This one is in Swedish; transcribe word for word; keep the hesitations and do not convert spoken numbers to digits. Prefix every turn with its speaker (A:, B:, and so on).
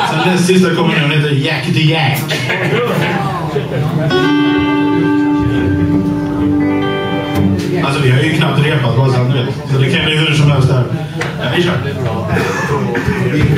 A: Sen den sista kommer nu, heter Jack the Jack. Alltså vi har ju knappt repat bara så att ni vet. Så det kan bli hur som helst där. Ja, vi kör.